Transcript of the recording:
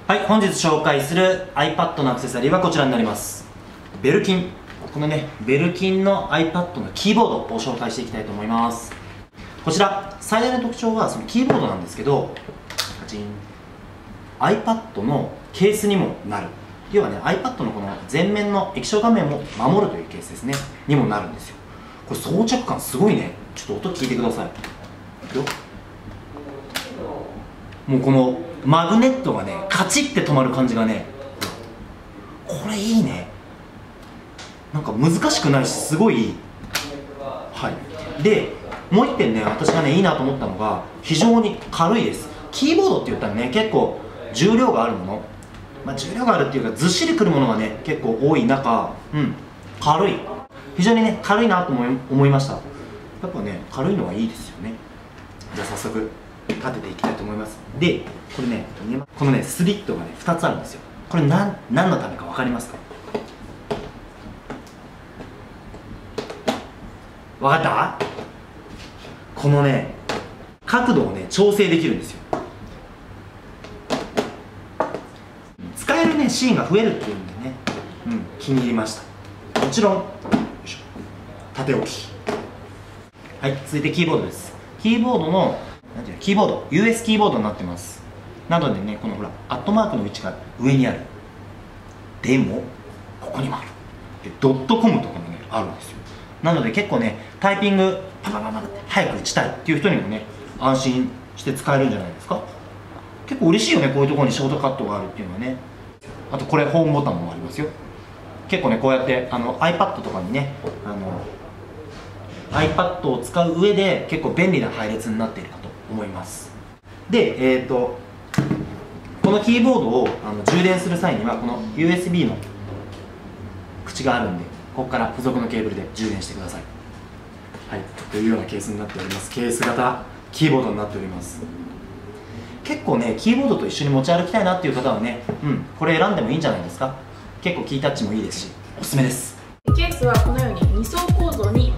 はい、本日紹介する iPad のアクセサリーはこちらになります。ベルキン。このね、ベルキンの iPad のキーボードを紹介していきたいと思います。こちら、最大の特徴はそのキーボードなんですけど、カチン。iPad のケースにもなる。要はね、iPad のこの前面の液晶画面を守るというケースですね。にもなるんですよ。これ装着感すごいね。ちょっと音聞いてください。よ。もうこのマグネットがね、カチッて止まる感じがね、これいいね。なんか難しくないし、すごいいい。はい。で、もう一点ね、私がね、いいなと思ったのが、非常に軽いです。キーボードって言ったらね、結構重量があるもの。重量があるっていうか、ずっしりくるものがね、結構多い中、軽い。非常にね、軽いなと思いました。やっぱね、軽いのはいいですよね。じゃあ早速、立てていきたいと思います。で、これね、このね、スリットがね、2つあるんですよ。これ何のためか分かりますか？分かった？このね、角度をね、調整できるんですよ。使えるね、シーンが増えるっていうんでね、気に入りました。もちろん、よいしょ、縦置き。はい、続いてキーボードです。キーボードのキーボード US キーボードになってます。なのでね、このほらアットマークの位置が上にある。でもここにもある。でドットコムとかもねあるんですよ。なので結構ね、タイピングパパパパって早く打ちたいっていう人にもね、安心して使えるんじゃないですか。結構嬉しいよね、こういうところにショートカットがあるっていうのはね。あとこれホームボタンもありますよ。結構ね、こうやってiPad とかにね、iPad を使う上で結構便利な配列になっているかと思います。で、このキーボードを充電する際にはこの USB の口があるんで、ここから付属のケーブルで充電してください。はい、というようなケースになっております。ケース型キーボードになっております。結構ね、キーボードと一緒に持ち歩きたいなっていう方はね、これ選んでもいいんじゃないですか。結構キータッチもいいですし、おすすめです。 ケースはこのように2層構造に